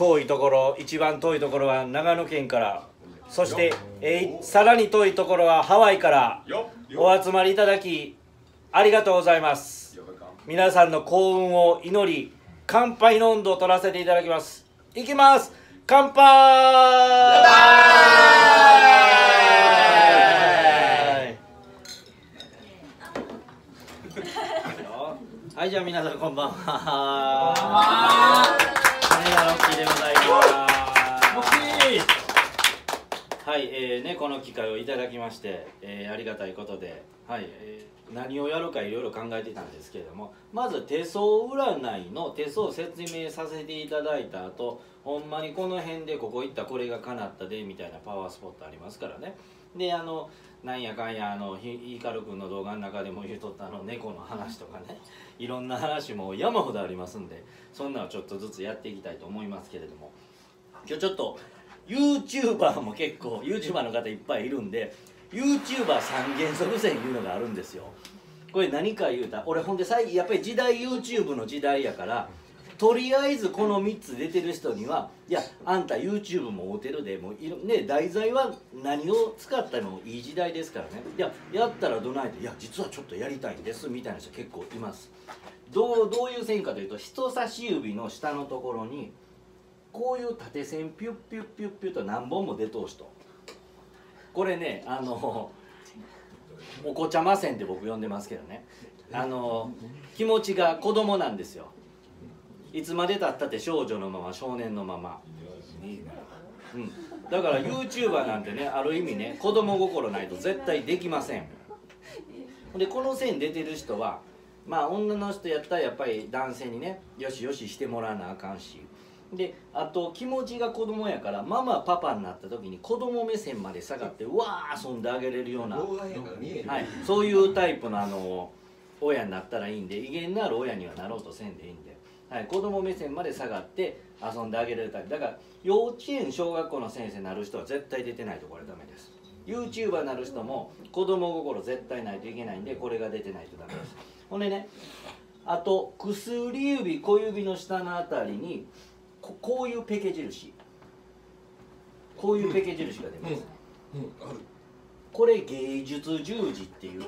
遠いところ、一番遠いところは長野県から、そして、さらに遠いところはハワイからお集まりいただきありがとうございます。皆さんの幸運を祈り、乾杯の温度を取らせていただきます。いきます。乾杯。はい、じゃあ皆さんこんばんは。金田ロッキーでございます。はい、この機会をいただきまして、ありがたいことで、はい、何をやるかいろいろ考えていたんですけれども、まず手相占いの手相を説明させていただいた後、ほんまにこの辺でここ行ったこれが叶ったでみたいなパワースポットありますからね。でなんやかんやイカル君の動画の中でも言うとった猫の話とかね、いろんな話も山ほどありますんで、そんなのちょっとずつやっていきたいと思いますけれども、今日ちょっと YouTuber も結構 YouTuber の方いっぱいいるんで、 YouTuber 三原則線いうのがあるんですよ。これ何か言うたら、俺ほんでやっぱり時代 YouTube の時代やから、とりあえずこの3つ出てる人には「いやあんた YouTube も合うてるで、もうね、題材は何を使ってもいい時代ですからね、いややったらどないで、いや実はちょっとやりたいんです」みたいな人結構います。どういう線かというと、人差し指の下のところにこういう縦線ピュッピュッピュッピュッと何本も出通しと、これねお子ちゃま線って僕呼んでますけどね、気持ちが子供なんですよ。いつまでたったって少女のまま少年のまま、だから YouTuber なんてね、ある意味ね、子供心ないと絶対できません。でこの線出てる人は、まあ女の人やったらやっぱり男性にねよしよししてもらわなあかんし、であと気持ちが子供やから、ママパパになった時に子供目線まで下がってうわー遊んであげれるような、はい、そういうタイプの親になったらいいんで、威厳のある親にはなろうとせんでいいんで、はい、子供目線まで下がって遊んであげれるタイプだから、幼稚園小学校の先生になる人は絶対出てないとこれダメです。 YouTuber になる人も子供心絶対ないといけないんで、これが出てないとダメです。ほんでね、あと薬指小指の下のあたりにこういうペケ印、こういうペケ印が出ます。これ芸術十字って言って、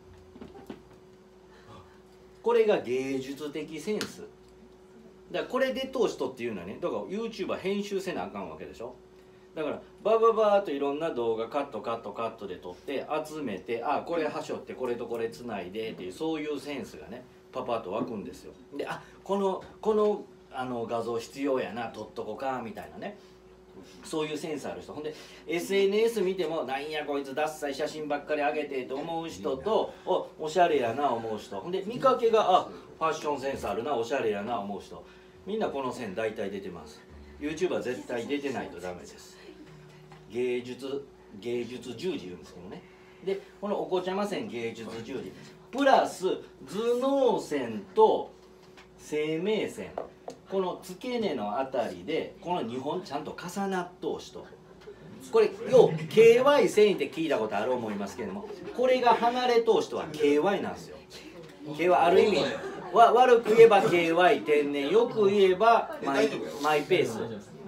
これが芸術的センスだから、これで通しとっていうのはね、だから YouTuber 編集せなあかんわけでしょ。だからバババーっといろんな動画カットカットカットで撮って集めて、あこれはしょってこれとこれつないでっていう、そういうセンスがねパパッと湧くんですよ。でこの画像必要やな、撮っとこかみたいなね、そういうセンスある人。ほんで SNS 見てもなんやこいつダッサい写真ばっかり上げてと思う人と、おしゃれやな思う人、ほんで見かけがファッションセンスあるな、おしゃれやな思う人、みんなこの線大体出てます。 YouTuber 絶対出てないとダメです。芸術十字言うんですけどね。でこのお子ちゃま線芸術十字プラス頭脳線と生命線、この付け根のあたりでこの2本ちゃんと重なっとうしと、これよう KY 線って聞いたことある思いますけれども、これが離れ通しとは KY なんですよ。 KY ある意味悪く言えば KY 天然、よく言えばマイペース。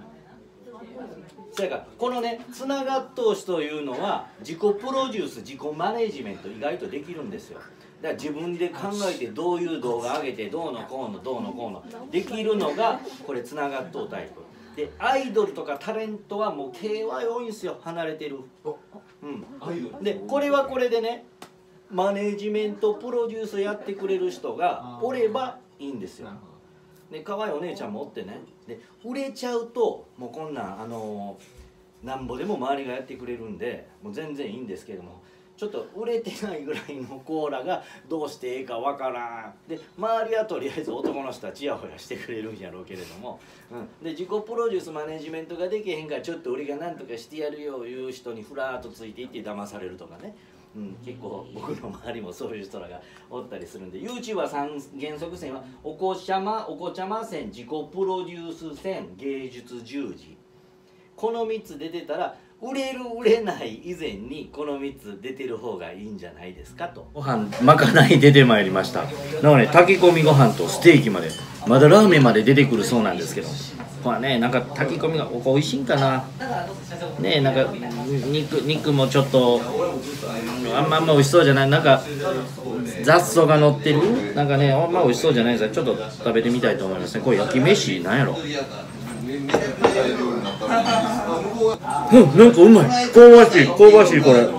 そやからこのねつながっとうしというのは自己プロデュース自己マネジメント意外とできるんですよ。だから自分で考えてどういう動画上げてどうのこうのどうのこうのできるのがこれつながっとうタイプで、アイドルとかタレントはもう KY 多いんですよ、離れてる。でこれはこれでね、マネジメントプロデュースやってくれる人がおればいいんですよ。で可愛いお姉ちゃんもおってね、で売れちゃうともうこんなんなんぼでも周りがやってくれるんでもう全然いいんですけども、ちょっと売れてないぐらいのコーラがどうしてええかわからんで、周りはとりあえず男の人はチヤホヤしてくれるんやろうけれども、で自己プロデュースマネジメントができへんからちょっと俺が何とかしてやるよいう人にふらっとついていって騙されるとかね、結構僕の周りもそういう人らがおったりするんで、 YouTuber 三原則線はお子ちゃま線、自己プロデュース線、芸術十字、この3つ出てたら売れる売れない以前にこの3つ出てる方がいいんじゃないですかと。ご飯まかない出てまいりました。なので炊き込みご飯とステーキまで、まだラーメンまで出てくるそうなんですけど、 これねなんか炊き込みが美味しいんかなね。なんか肉もちょっとあんま美味しそうじゃない。なんか雑草が乗ってるなんかねあんま美味しそうじゃないですが、ちょっと食べてみたいと思いますね。これ焼き飯なんやろ。なんかうまい、香ばしいこれ。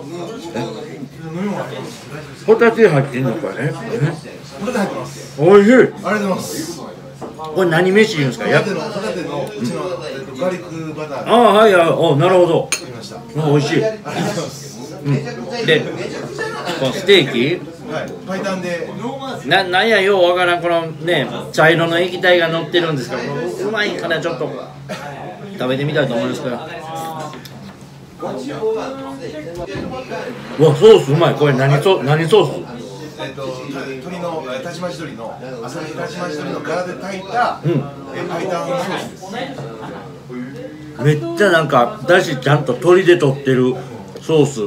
ホタテ入ってんのかね。おいしい。ありがとうございます。これ何飯言うんですか。ホタテのうちのガーリックバター。ああはいはい、おなるほど。おいしい。で、このステーキ。パイタンで。なんやようわからんこのね茶色の液体が乗ってるんですけど、うまいからちょっと食べてみたいと思いますから。うわソースうまい。これ何ソース。鶏のタチマチ鶏の朝日タチマチ鶏の柄で炊いたパイタンソースです。めっちゃなんかだしちゃんと鶏で取ってるソース。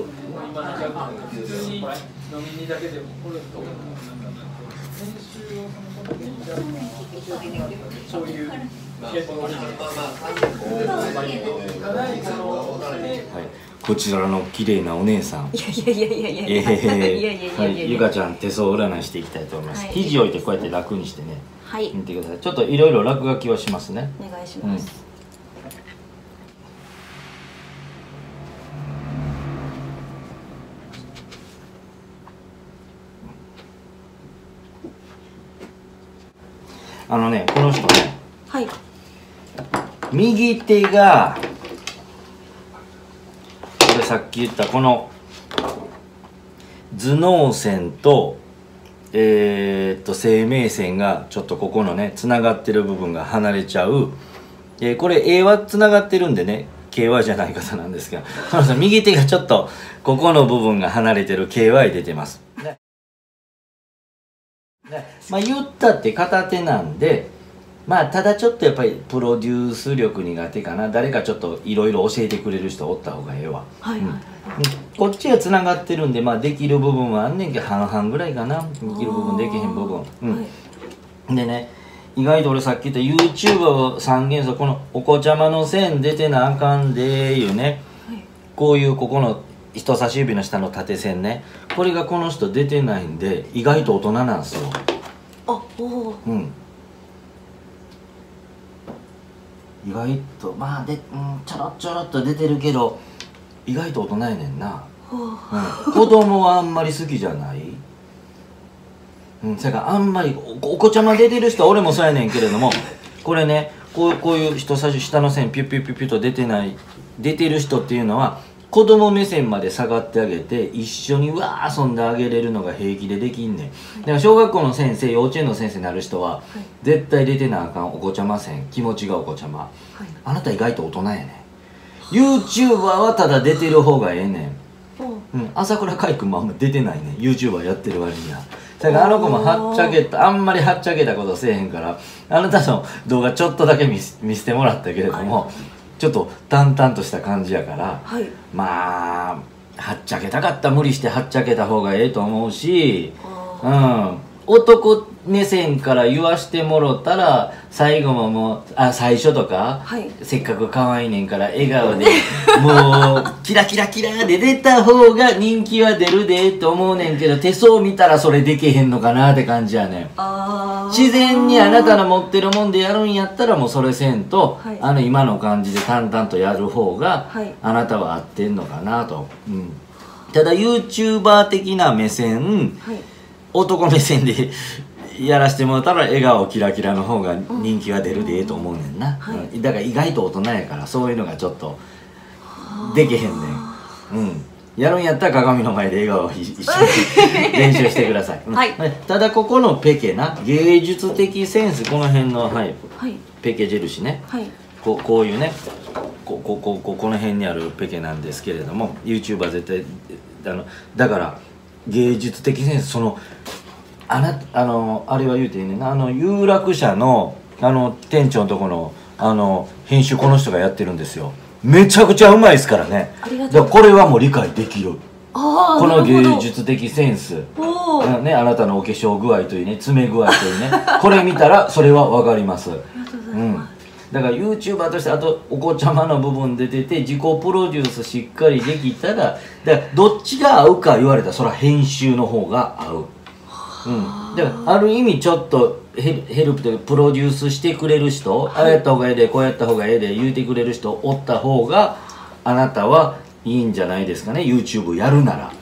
こちらの綺麗なお姉さん。ゆかちゃん手相占いしていきたいと思います。肘置いてこうやって楽にしてね。見てください。ちょっといろいろ落書きはしますね。 お願いします。 この人ね。右手が。さっき言ったこの頭脳線と生命線がちょっとここのねつながってる部分が離れちゃう、これ A はつながってるんでね KY じゃない方なんですが、右手がちょっとここの部分が離れてる KY 出てます、ね。まあ言ったって片手なんで、まあただちょっとやっぱりプロデュース力苦手かな。誰かちょっといろいろ教えてくれる人おった方がええわ。こっちはつながってるんで、まあできる部分はあんねんけど半々ぐらいかな。できる部分できへん部分。でね、意外と俺さっき言った YouTuber 三元素、このお子ちゃまの線出てなあかんでいうね、こういうここの人差し指の下の縦線ね、これがこの人出てないんで意外と大人なんですよ。意外とまあちょろちょろっと出てるけど意外と大人やねんな。子供はあんまり好きじゃない。それからあんまりお子ちゃま出てる人は俺もそうやねんけれども、これねこういう人差し下の線ピュッピュッピュッピュッと出てる人っていうのは子供目線まで下がってあげて一緒にわー遊んであげれるのが平気でできんねん。だから小学校の先生幼稚園の先生になる人は絶対出てなあかんお子ちゃま線、気持ちがお子ちゃま、あなた意外と大人やねん。 YouTuber はただ出てる方がええねん。朝倉海君もあんま出てないねん YouTuber やってる割には。だからあの子もはっちゃけたあんまりはっちゃけたことせえへんから、あなたの動画ちょっとだけ見せてもらったけれども、ちょっと淡々とした感じやから、まあはっちゃけたかったら無理してはっちゃけた方がええと思うし、男目線から言わしてもろたら最後も最初とか、せっかく可愛いねんから笑顔でもうキラキラキラで出た方が人気は出るでと思うねんけど、手相見たらそれできへんのかなって感じやねん。自然にあなたの持ってるもんでやるんやったらもうそれせんと、今の感じで淡々とやる方が、あなたは合ってんのかなと。ただ YouTuber 的な目線、男目線でやらしてもらったら笑顔キラキラの方が人気が出るでええと思うねんな。だから意外と大人やからそういうのがちょっとできへんねん。やるんやったら鏡の前で笑顔を一緒に練習してください。ただここのペケな芸術的センス、この辺のペケ印ね、こういうねこの辺にあるペケなんですけれども、 YouTuber 絶対だから芸術的センス、あれは言うていいねんな、有楽社の店長のとこの編集この人がやってるんですよ。めちゃくちゃうまいですからね。だからこれはもう理解できる。この芸術的センスね、あなたのお化粧具合というね、詰め具合というねこれ見たらそれは分かります。だだから YouTuber としてあとお子ちゃまの部分出てて自己プロデュースしっかりできたらだからどっちが合うか言われたらそれは編集の方が合う。だからある意味ちょっとヘルプでプロデュースしてくれる人、ああやった方がええでこうやった方がええで言うてくれる人おった方があなたはいいんじゃないですかね YouTube やるなら。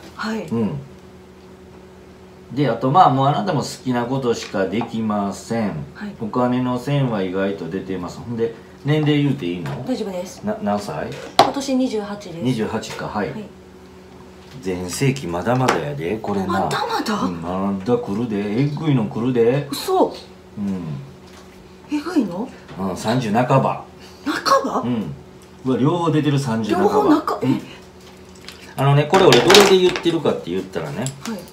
であともうあなたも好きなことしかできません、お金の線は意外と出てます。ほんで年齢言うていいの？ 大丈夫です。 何歳？ 今年28です。 28か。はい、全盛期まだまだやでこれな。 まだまだ？ まだ来るで、えぐいの来るで。 嘘。えぐいの ？30半ば。 半ば？ うわ両方出てる30半ば。 両方これ俺どれで言ってるかって言ったらね、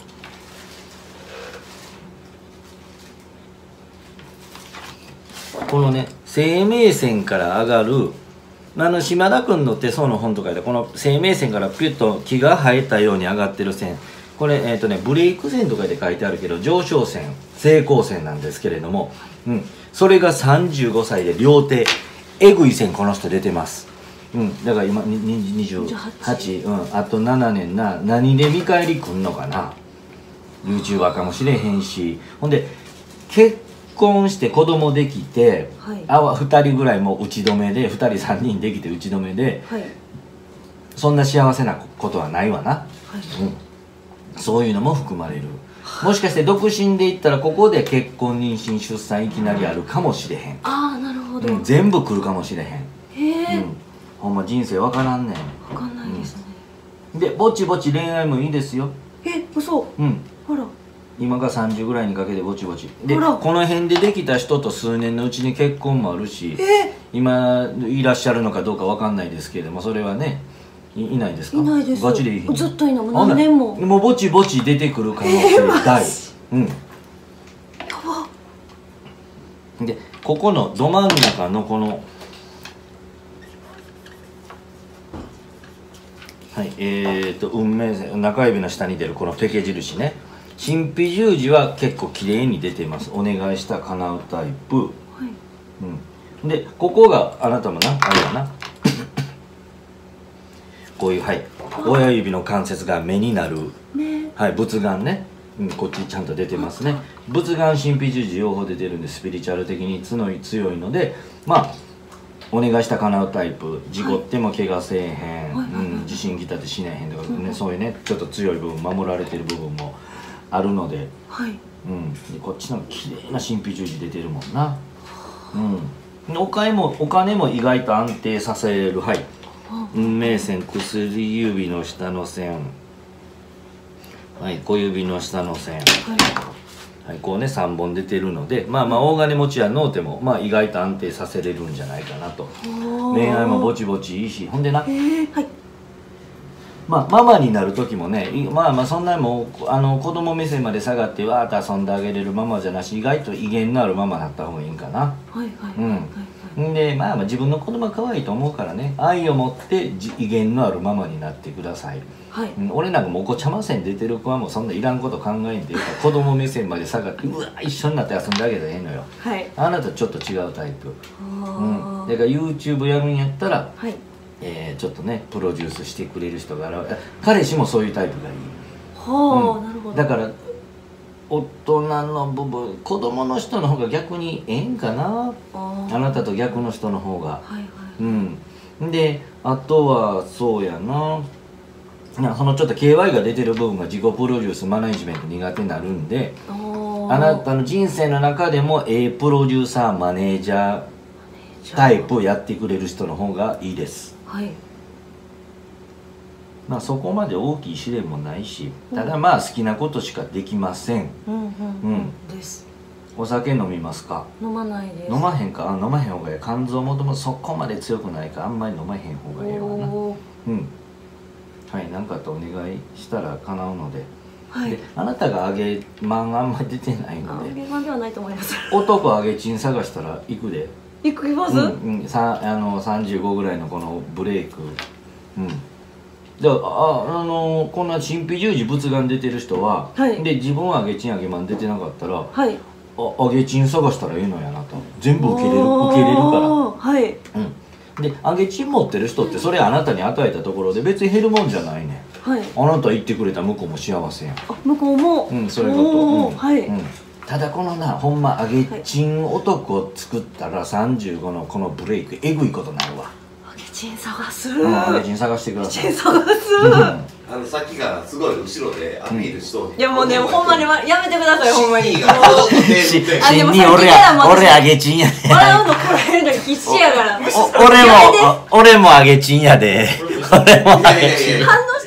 このね生命線から上がる島田君の手相の本とかでこの生命線からピュッと木が生えたように上がってる線、これブレイク線とかで書いてあるけど上昇線成功線なんですけれども、それが35歳で両手えぐい線この人出てます。だから今28、あと7年何で見返りくんのかな。 YouTuber かもしれへんし、ほんで結婚して子供できて、2人ぐらいもう打ち止めで2人3人できて打ち止めで、そんな幸せなことはないわな、そういうのも含まれる。もしかして独身で言ったらここで結婚妊娠出産いきなりあるかもしれへん。 ああなるほど、 全部来るかもしれへん。 へえ、 ほんま人生わからんねん。 分かんないですね。 でぼちぼち恋愛もいいですよ。 嘘。ほら今が30ぐらいにかけてぼちぼちでこの辺でできた人と数年のうちに結婚もあるし、今いらっしゃるのかどうかわかんないですけれども、それはねいないですか？いないです。 ガチでいい？ ずっといいの何年も。 もうぼちぼち出てくる可能性大。でここのど真ん中のこの運命線中指の下に出るこのペケ印ね、神秘十字は結構綺麗に出てます。お願いした叶うタイプ。でここがあなたもなあれやなこういう親指の関節が目になる、仏眼ね、こっちちゃんと出てますね。仏眼神秘十字両方出てるんでスピリチュアル的に強いので、お願いした叶うタイプ、事故っても怪我せえへん、地震来たって死ねへんとかね、そういうねちょっと強い部分守られてる部分もあるので、でこっちの綺麗な神秘十字出てるもんな。お金も意外と安定させれる。運命線、薬指の下の線、小指の下の線、こうね3本出てるので、大金持ちやのうても意外と安定させれるんじゃないかなと。恋愛もぼちぼちいいし、ほんでな、ママになる時もね、そんなにもう子供目線まで下がってわーっと遊んであげれるママじゃなし、意外と威厳のあるママだった方がいいんかな。で自分の子供は可愛いと思うからね、愛を持って威厳のあるママになってください。俺なんかもうお子ちゃま線出てる子はもうそんないらんこと考えんで子供目線まで下がってうわ一緒になって遊んであげたらええのよ。あなたちょっと違うタイプ。だから YouTube やるんやったら、ちょっとねプロデュースしてくれる人が彼氏もそういうタイプがいい。だから大人の部分、子供の人の方が逆にええんかな、あなたと逆の人の方が。であとはそうやな、そのちょっと KY が出てる部分が自己プロデュースマネジメント苦手になるんで、あなたの人生の中でもプロデューサーマネージャータイプをやってくれる人の方がいいです。そこまで大きい試練もないし、ただ好きなことしかできません。お酒飲みますか？ 飲まないです。 飲まへんか？飲まへん方がいい。肝臓もともとそこまで強くないからあんまり飲まへん方がいいわな。何かとお願いしたら叶うので。であなたがあんまり出てないので、 ではないと思います。 男あげちん探したら行くで。 行きます？ 35ぐらいのこのブレイク。でこんな神秘十字仏眼出てる人は、で自分はあげちんあげまん出てなかったら、 揚げチン探したらいいのやなと。全部受け入れるから。 はい。 で揚げチン持ってる人ってそれあなたに与えたところで別に減るもんじゃないね。 はい。 あなた言ってくれた向こうも幸せやん。 向こうも。 そういうこと。 はい。 ただこのなほんま揚げチン男を作ったら35のこのブレイクえぐいことになるわ。 揚げチン探す。 揚げチン探してください。 揚げチン探す。 さっきからすごい後ろでアピールしとる。 いやもうねほんまにやめてくださいほんまに。 新に俺揚げチンやで。 笑うのこらえるの必死やから。 俺も揚げチンやで。俺も揚げチン。 反応して。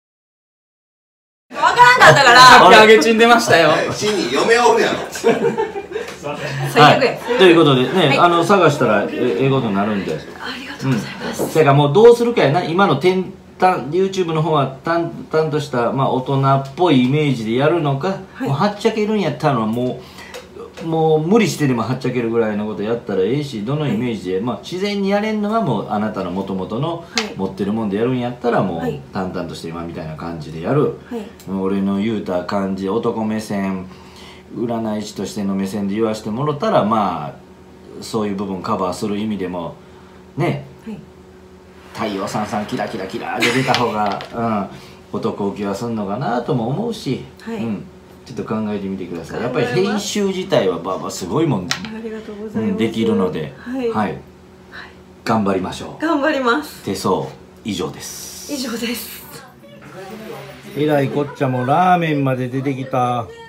わからんかったから。 さっき揚げチン出ましたよ。 新に嫁おるやろ。 最悪や。 ということでね探したらええことになるんで。 ありがとうございます。 それからもうどうするかやな今のYouTube の方は淡々とした大人っぽいイメージでやるのか、もうはっちゃけるんやったらもう無理してでもはっちゃけるぐらいのことやったらええし、どのイメージで、自然にやれんのはもうあなたの元々の持ってるもんでやるんやったらもう淡々として今みたいな感じでやる、俺の言うた感じ男目線占い師としての目線で言わしてもらったらそういう部分カバーする意味でもね、太陽さんさんキラキラキラで出た方が、男受けはすんのかなとも思うし、ちょっと考えてみてください。やっぱり編集自体はすごいもんできるので、頑張りましょう。 頑張ります。 手相以上です。 以上です。 えらいこっちゃもラーメンまで出てきた。